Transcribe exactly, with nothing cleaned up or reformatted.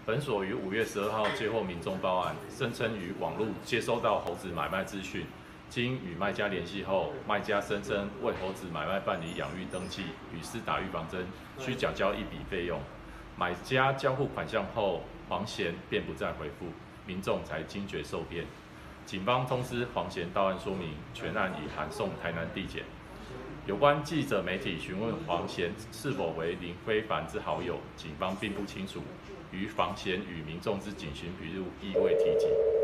本所于五月十二号接获民众报案，声称于网络接收到猴子买卖资讯，经与卖家联系后，卖家声称为猴子买卖办理养育登记与施打预防针，需缴交一笔费用。买家交付款项后，黄贤便不再回复，民众才惊觉受骗。警方通知黄贤到案说明，全案已函送台南地检。有关记者媒体询问黄贤是否为林非凡之好友，警方并不清楚，于黄贤与民众之警询笔录亦未提及。